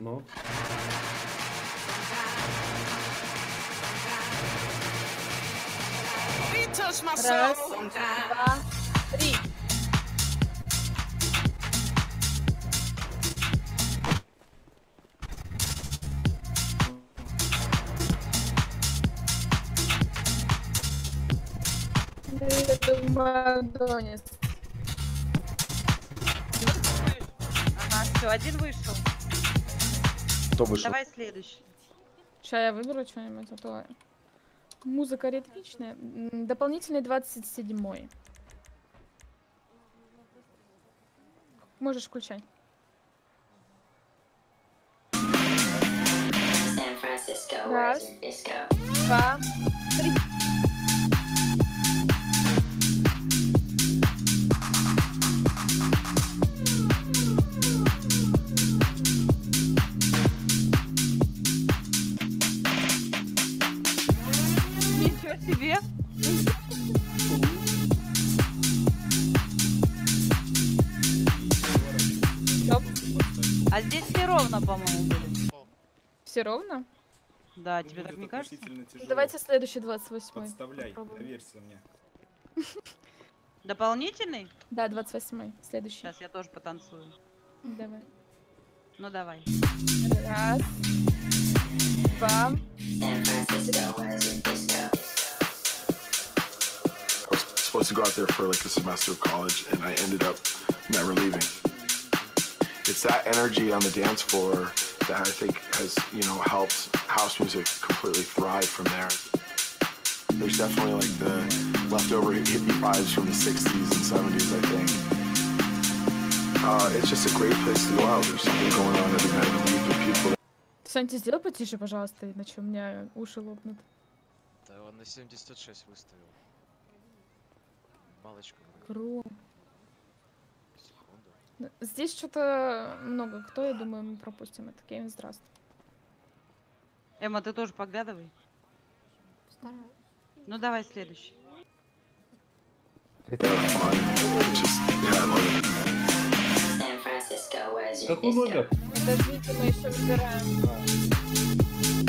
Ну. Раз, два, три. Адонис. Ага, все, один вышел. Кто вышел? Давай следующий. Сейчас я выберу что-нибудь, а то музыка ритмичная. Дополнительный 27-й. Можешь включать. Раз, два, три. Ничего себе. Стоп. А здесь все ровно, по-моему, были. Все ровно? Да, тебе так не кажется? Давайте следующий 28-й. Подставляй, попробуем. доверься мне. Дополнительный? Да, 28-й. Следующий. Сейчас я тоже потанцую. Давай. Ну давай. Раз, два. I was supposed to go out there for like a semester of college, and I ended up never leaving. It's that energy on the dance floor that I think has, you know, helped house music completely thrive from there. There's definitely like the leftover hippie vibes from the 60s and 70s, I think. It's just a great place to go out. There's something going on every night of the week with people. Санти, сделай потише, пожалуйста, иначе у меня уши лопнут. Да он на 76 выставил. Малочку. Кру. Секунду. Здесь что-то много. Кто, я думаю, мы пропустим это. Кевин, здравствуй. Эмма, ты тоже поглядывай. Ну давай следующий. It's just, yeah, I love it. Какой номер? Подождите, мы еще выбираем.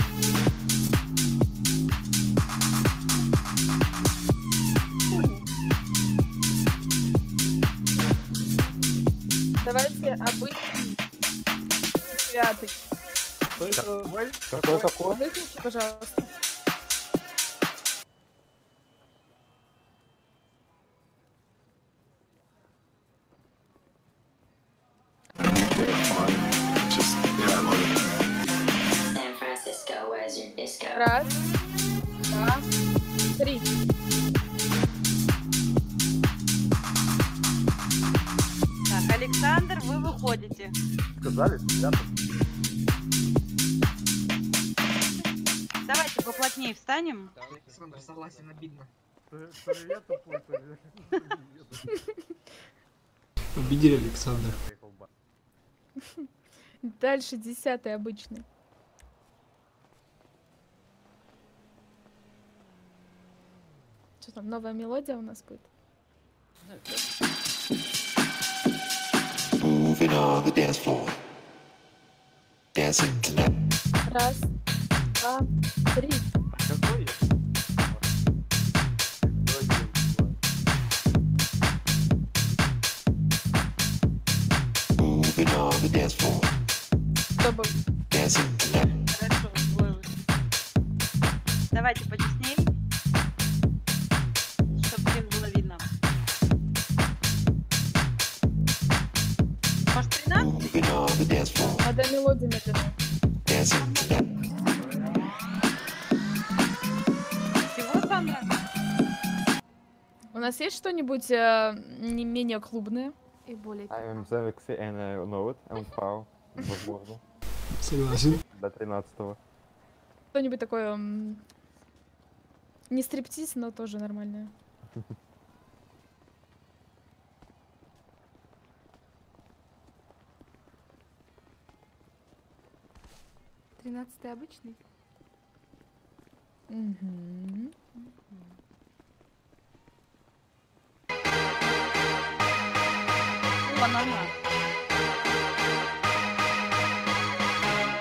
Давайте обычный 9-й. Какой такой? Выключи, пожалуйста. Just, yeah, I love it. Раз, два, три. Так, Александр, вы выходите. Сказали, ребята? Давайте поплотнее встанем. Александр, согласен, обидно. Победили Александр. Дальше 10-й обычный. Что там, новая мелодия у нас будет? Moving on the dance floor. Dancing tonight. Раз, два, три. Какой? Moving on the dance floor. Чтобы Dancing tonight. Хорошо, двое вышли. Давайте потеснее, чтобы всем было видно. Может, 13? Moving on the dance floor. надо мелодию медленную. Dancing tonight. Всего, Сандра? У нас есть что-нибудь не менее клубное и более... I'm Zevexy and I know it. I'm foul. Возможно. Согласен. До 13-го. Что-нибудь такое... не стриптиз, но тоже нормальное. Тринадцатый обычный? Мгм. Банана.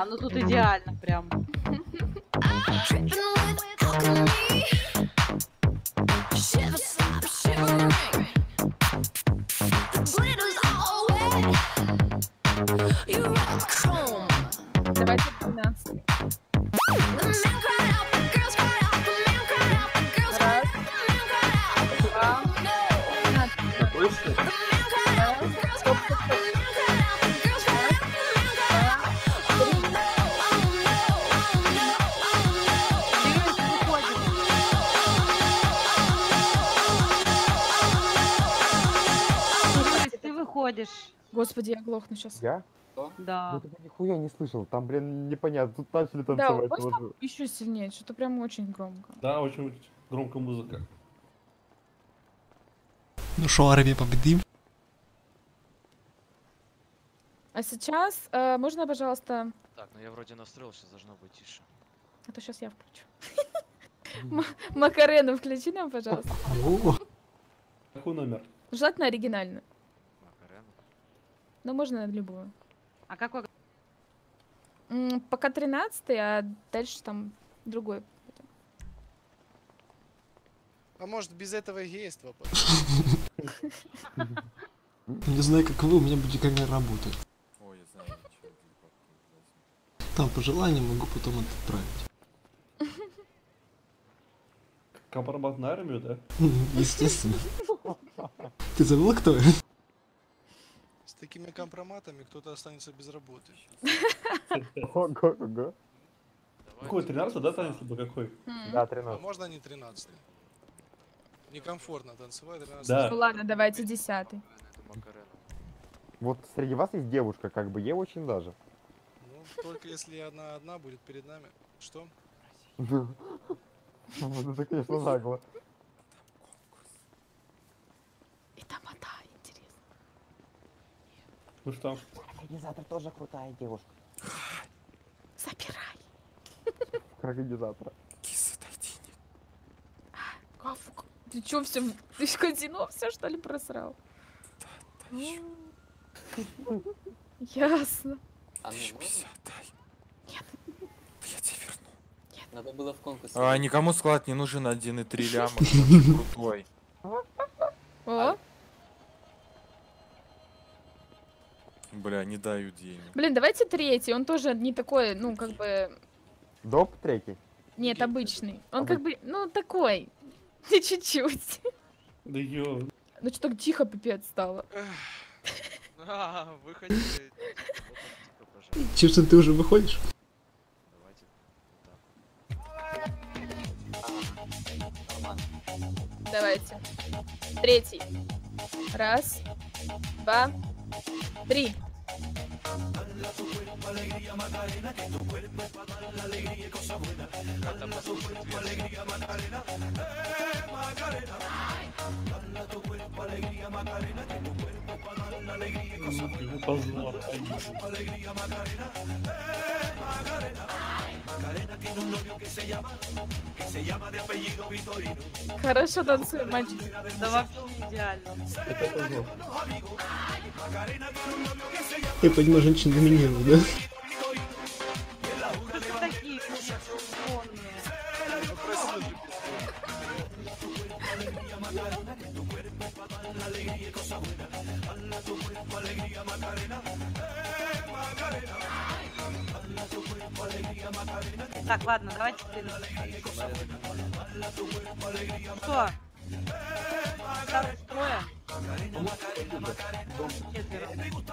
А, ну тут идеально прям. Давайте 13. Ты выходишь. Господи, я глохну сейчас. Я? Да. Ну ты нихуя не слышал, там, блин, непонятно, тут начали Да, танцевать. можно вот. еще сильнее? Что-то прям очень громко. Да, очень громкая музыка. Ну шо, армия победим? А сейчас можно, пожалуйста, Так, ну я вроде настроил, сейчас должно быть тише. а то сейчас я включу. Макарену включи нам, пожалуйста. О, Какой номер? Желательно оригинальную. Макарена. Но можно любую. А какой? Пока 13, а дальше там другой. А может без этого гейства? не знаю, как вы, у меня бодикамера работает. Ой, я знаю, ничего. Там по желанию могу потом отправить. Компромат на армию, да? Естественно. Ты забыл, кто я? С такими компроматами кто-то останется без работы. Ого-го. Какой, 13, да, танец либо какой? Да, А 13. можно не 13? Некомфортно танцевать 13. Да. Ну ладно, давайте 10. Это Макарена. Вот среди вас есть девушка, как бы, ей очень даже. Ну, только если она одна будет перед нами. Что? Вот это, конечно, нагло. И тамада, интересно. Ну что? Организатор тоже крутая девушка. Забирай. Организатора. Кафук. Ты чё все, ты в казино все что ли просрал? Ясно. Надо было в конкурс. А, никому склад не нужен 1,3 ляма, он крутой. О, Бля, не дают денег. блин, давайте третий, он тоже не такой, ну, как бы, Доп третий. нет, обычный. Он как бы, ну, такой, не чуть-чуть. Да ё. Ну, что так тихо пипец стало. Выходи. Вот так, типа, пожалуйста. Честно, ты уже выходишь? Давайте. Третий. Раз, два, три. Позор. Хорошо танцуем, мальчик. Да вообще идеально. Это позор. Я понимаю, женщин доминирует, да? Кто ты такие умные? Так, ладно, давайте что? Осталось трое? Четверо.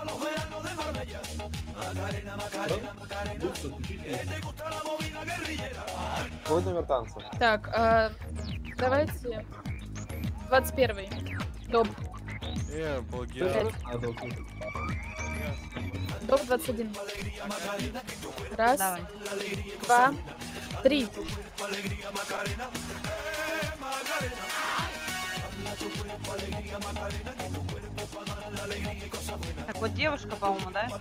Какой номер танца? Так, давайте 21-й. Доп. Плагиат. Доп 21. Раз, Давай. два, три. Так, вот девушка, по-моему, да?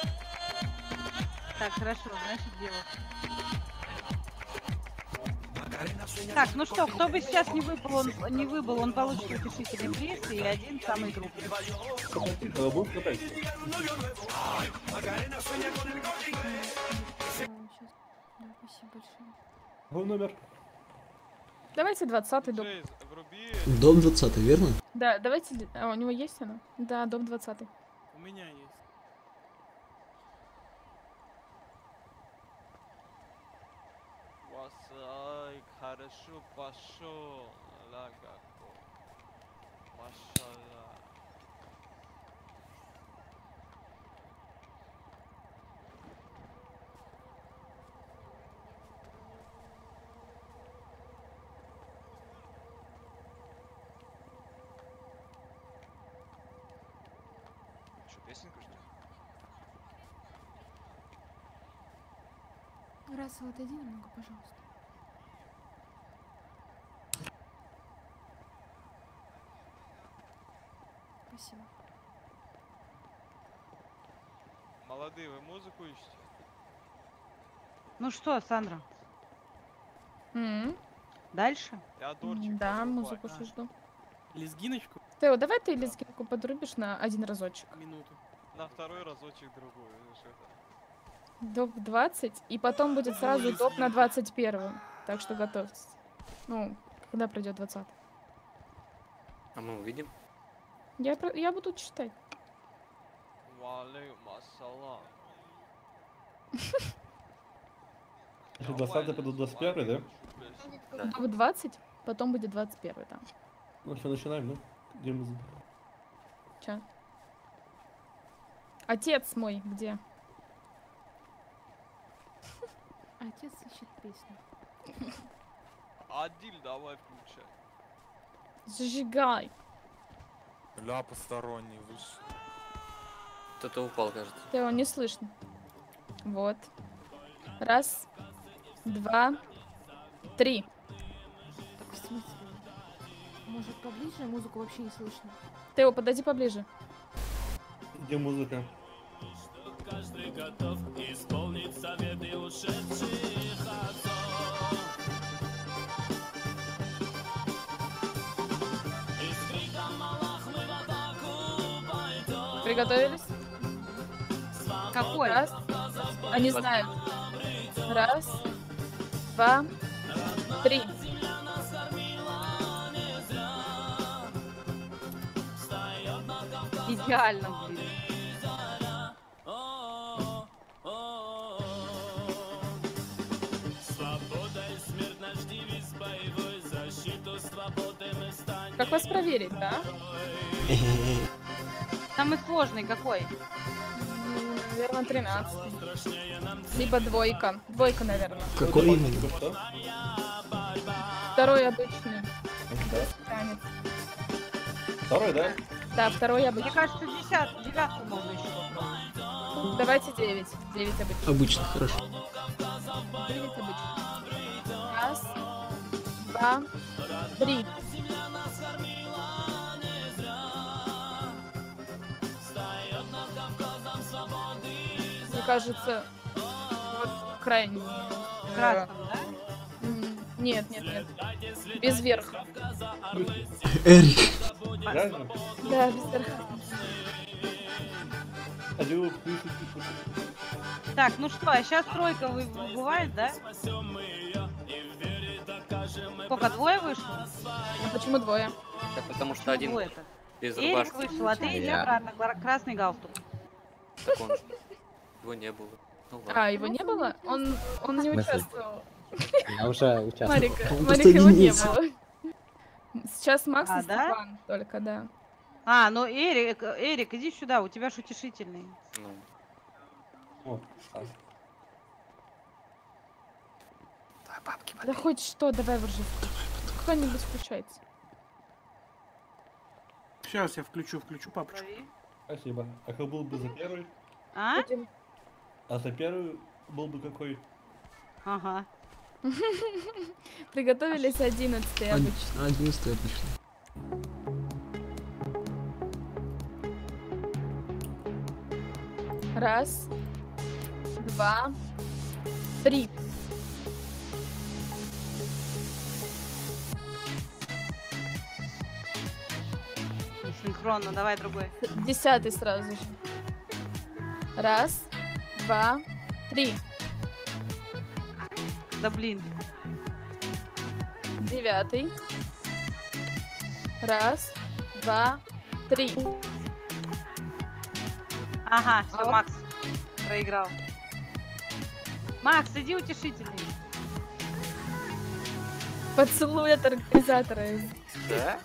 Так, хорошо, значит, девушка. Так, ну что, кто бы сейчас не выбыл, он получит утешительный приз и один самый крупный. Будешь катать? Да, спасибо большое. Какой номер? Давайте 20-й дом. Дом 20, верно? Да, давайте... А, у него есть она? Да, дом 20-й. У меня есть. Васай, хорошо пошел. Лагако. Машалла. Что, песенку ждем? Рассел, отойди немного, пожалуйста. Спасибо. Молодые, вы музыку ищете? Ну что, Сандра, М, дальше? Я дурчик. Да, музыку жду. Лезгиночку? Тео, давай ты лезгинку подрубишь на один разочек. Минуту. На второй разочек другую. видишь, это. Доп 20, и потом будет сразу доп на 21. Так что готовьтесь. Ну, когда пройдет 20. А мы увидим? Я буду читать. Валейкум ассалам. Если 20 пойдут 21, да? Доп 20, потом будет 21 там. Ну что, начинаем, да? Где музыка? Чё? Отец мой где? Отец ищет песню. Адиль, давай включай. Зажигай. Ля посторонний вышел. Кто-то упал, кажется. Тео, не слышно. Вот. Раз, два, три. Так, в смысле? Может, поближе? Музыку вообще не слышно. Тео, подойди поближе. Где музыка? Каждый готов исполнить советы ушедших отцов. И с криком Аллах мы в атаку пойдем. Приготовились? Какой? Раз. Они знают. Раз, два, три. Идеально, блин. Свободой смерть наш девиз боевой, защиту свободы мы станем. Как вас проверить, да? Самый сложный какой? Наверное, 13. Либо двойка. Двойка, наверное. Какой именно? Второй обычный. Танец. Второй, да? Да, второй Мне обычный. кажется, девятку можно еще попробовать. Давайте 9. 9 обычный. Обычно, хорошо. 9 обычный. Раз, два, три. Мне кажется, вот крайний. Красным, да? Нет, нет, нет. Без верха. Эрик. Реально? Да, без верха. Алло, Так, ну что, а сейчас тройка бывает, да? Сколько, двое вышло? А почему двое? Да потому что Почему один двое-то? без Эрик рубашки. вышел, а ты иди обратно, красный галстук. Так он. Его не было. Ну ладно. А, его не было? Он не В смысле? участвовал. Я уже участвовал. Марика, Он Марика просто его не ленится. было. Сейчас Макс А, и да? Степан только, да. А, ну Эрик, иди сюда, у тебя ж утешительный. Ну, О, а. Да хоть что, давай вржи. Кто-нибудь включайте. Сейчас я включу папочку. Спасибо. А какой был бы за первый? А? А за первый был бы какой? Ага. Приготовились 11-й обычно. 11 обычно. Раз, два, три. синхронно, давай другой. 10 сразу же. Раз, два, три. Да блин. 9. Раз, два, три. Ага, все, Макс проиграл. Макс, иди утешительный. Поцелуй от организатора. Да?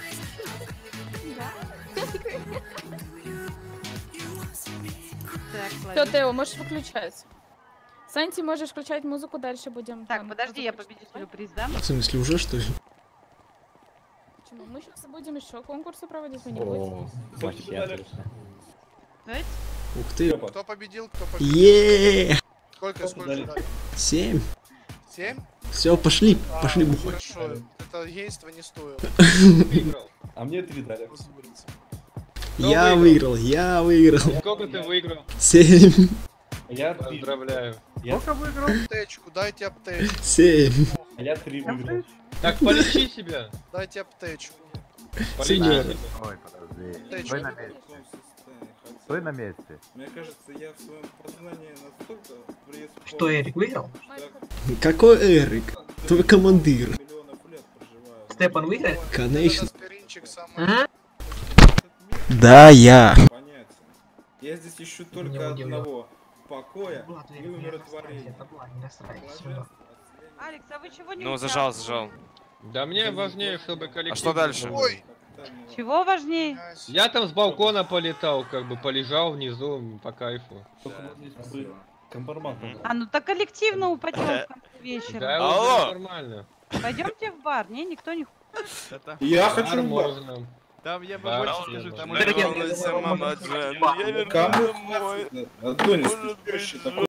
Все, Тео, можешь выключать. Санти, можешь включать музыку, дальше будем. Так, подожди, я победителю приз дам. В смысле, уже что ли? Почему? Мы сейчас будем еще конкурсы проводить, вы не О, будете? вообще отлично. Давайте. Ух ты. Кто победил, кто победил? Е! Сколько? 7. 7? Все, пошли, пошли бухать. Хорошо, это гейство не стоило. А мне 3 дали. Я выиграл. Сколько ты выиграл? 7. Я 3. Поздравляю. Сколько выиграл? Аптечку, дайте аптечку. 7. А я 3 выиграл. Так, полечи себя. Дайте аптечку. Сеньор. Ой, подожди. Аптечку. Стой на месте. Стой на месте. Мне кажется, я в своем познании настолько преисполнен, Что, Эрик выиграл? Какой Эрик? Твой командир. Степан выиграет? Конечно. Ага. Да, я. понятия. Я здесь ищу только одного покоя и умиротворения. Алекс, а вы чего не Ну, участвовали? зажал. Да мне важнее, чтобы коллектив... А что дальше? Ой! Чего важнее? Я там с балкона полетал, как бы полежал внизу по кайфу. Компромат надо. А, ну так коллективно упадем в конце вечера. Да, Алло! уже нормально. Пойдемте в бар, не, никто не... Я Бар хочу в бар. можно. Там я бы Бар больше можно. скажу, там Дорогие, мама Джен, я верну Кому? домой. Адонис, Может ты быть, такой.